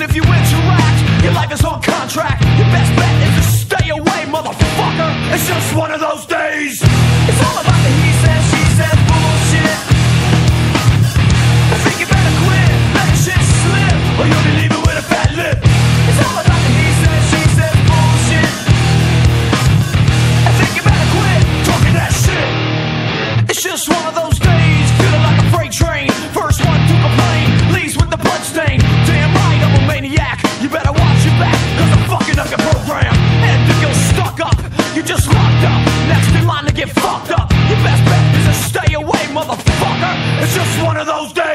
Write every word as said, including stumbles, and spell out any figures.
if you interact, your life is on contract. Your best bet is to stay away, motherfucker. It's just one of those days. It's all about the he said, she said bullshit. I think you better quit, let the shit slip, or you'll be leaving with a fat lip. It's all about the he said, she said bullshit. I think you better quit talking that shit. It's just one of those days, feeling like a freight train. First one to complain, leaves with the bloodstain. Damn right, I'm a maniac. You better watch your back, cause I'm fucking up your program. And if you're stuck up, you just locked up. Next in line to get fucked up. Your best bet is to stay away, motherfucker. It's just one of those days.